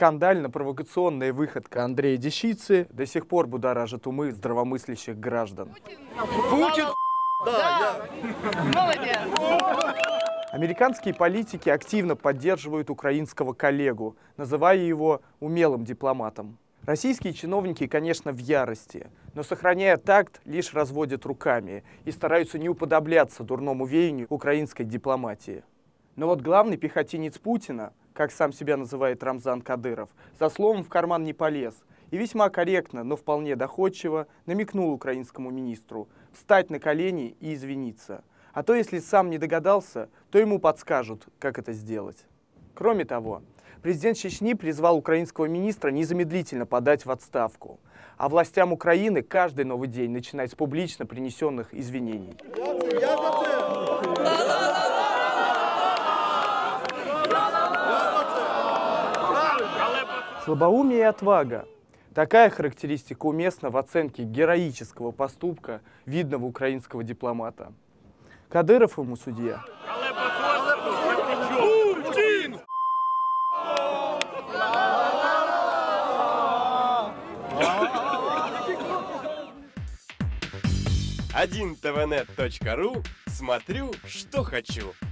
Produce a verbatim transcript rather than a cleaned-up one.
Скандально-провокационная выходка Андрея Дещицы до сих пор будоражит умы здравомыслящих граждан. Путин, да, я... Молодец! Американские политики активно поддерживают украинского коллегу, называя его умелым дипломатом. Российские чиновники, конечно, в ярости, но, сохраняя такт, лишь разводят руками и стараются не уподобляться дурному веянию украинской дипломатии. Но вот главный пехотинец Путина, как сам себя называет Рамзан Кадыров, за словом в карман не полез и весьма корректно, но вполне доходчиво намекнул украинскому министру встать на колени и извиниться. А то, если сам не догадался, то ему подскажут, как это сделать. Кроме того, президент Чечни призвал украинского министра незамедлительно подать в отставку, а властям Украины каждый новый день начинать с публично принесенных извинений. Слабоумие и отвага. Такая характеристика уместна в оценке героического поступка видного украинского дипломата. Кадыров ему судья. Путин! один тэ вэ нет точка ру. Смотрю, что хочу.